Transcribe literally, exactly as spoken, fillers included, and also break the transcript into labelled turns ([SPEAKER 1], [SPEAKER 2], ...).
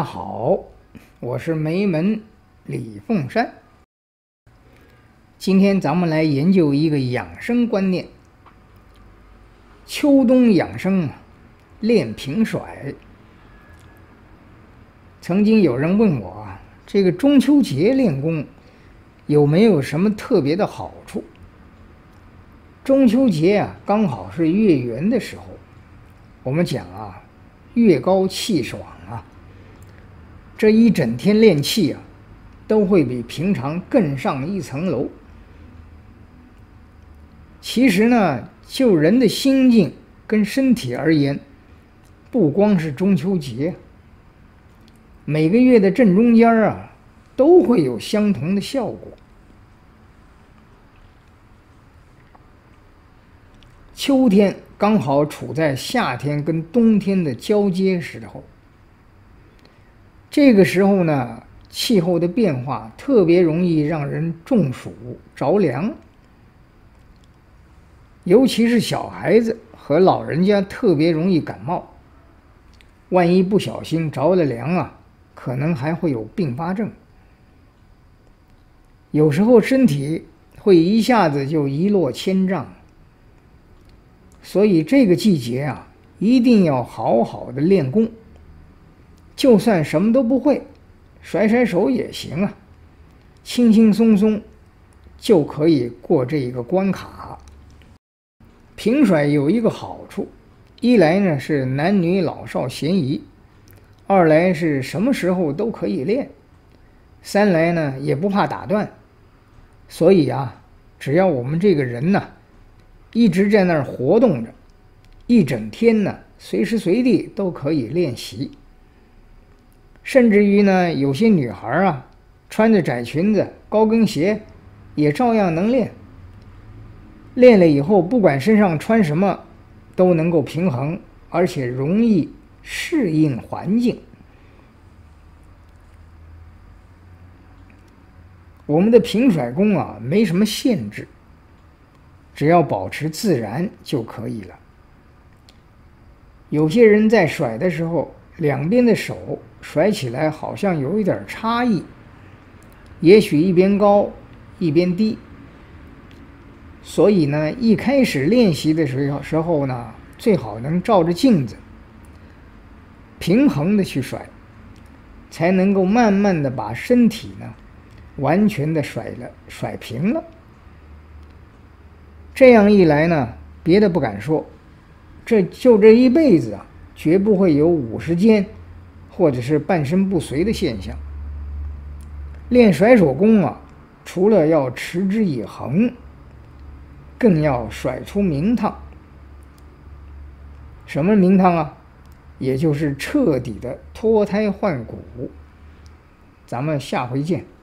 [SPEAKER 1] 家好，我是梅门李凤山。今天咱们来研究一个养生观念。秋冬养生啊，练平甩。曾经有人问我啊，这个中秋节练功有没有什么特别的好处？中秋节啊，刚好是月圆的时候，我们讲啊，月高气爽啊，这一整天练气啊，都会比平常更上一层楼。其实呢，就人的心境跟身体而言，不光是中秋节，每个月的正中间啊，都会有相同的效果。秋天刚好处在夏天跟冬天的交接时候，这个时候呢，气候的变化特别容易让人中暑着凉，尤其是小孩子和老人家特别容易感冒，万一不小心着了凉啊，可能还会有并发症。有时候身体会一下子就一落千丈。所以这个季节啊，一定要好好的练功。就算什么都不会，甩甩手也行啊，轻轻松松就可以过这一个关卡。平甩有一个好处，一来呢是男女老少咸宜，二来是什么时候都可以练，三来呢也不怕打断。所以啊，只要我们这个人呢，一直在那儿活动着，一整天呢，随时随地都可以练习。甚至于呢，有些女孩啊，穿着窄裙子、高跟鞋，也照样能练。练了以后，不管身上穿什么，都能够平衡，而且容易适应环境。我们的平甩功啊，没什么限制。只要保持自然就可以了。有些人在甩的时候，两边的手甩起来好像有一点差异，也许一边高一边低。所以呢，一开始练习的时候时候呢，最好能照着镜子平衡的去甩，才能够慢慢的把身体呢完全的甩了甩平了。这样一来呢，别的不敢说，这就这一辈子啊，绝不会有五十肩或者是半身不遂的现象。练甩手功啊，除了要持之以恒，更要甩出名堂。什么名堂啊？也就是彻底的脱胎换骨。咱们下回见。